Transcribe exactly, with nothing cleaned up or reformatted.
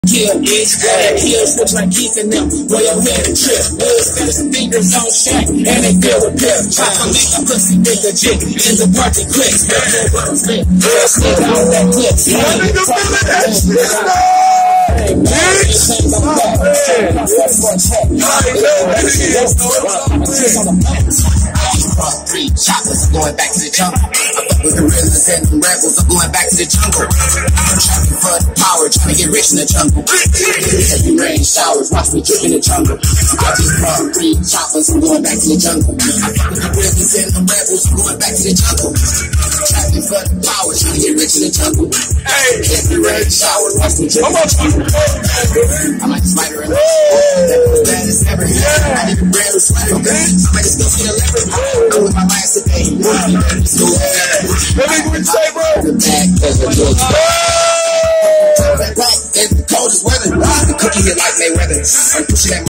Kill bitch, yeah, kill switch like Keith and them. Boy, your head a trip. Woods got his fingers on shack, and they feel with pip. Chop a nigga, pussy nigga, jig, in the party clicks. Girl, slip, girl, slip on that clip. My nigga feeling that shit, Hey, man, bitch. I'm back. Three choppers going back to the jungle. I fuck with the realest and the rebels. I'm going back to the jungle. I'm trapping for the power, trying to get rich in the jungle. Heavy rain showers, watch me drip in the jungle. I just brought three choppers. I'm going back to the jungle. I fuck with the realest and the rebels. I'm going back to the jungle. Trapping for the power, trying to get rich in the jungle. Heavy rain showers, watch me drip in the jungle. I'm like a spider in the that was bad as ever. I need a brand new sweater. I'm like a stuff in the leopard. I'm with my last today. Let me go and say, bro. The back of the door. That black is the coldest weather. The cookie hit like Mayweather. I'm pushing that.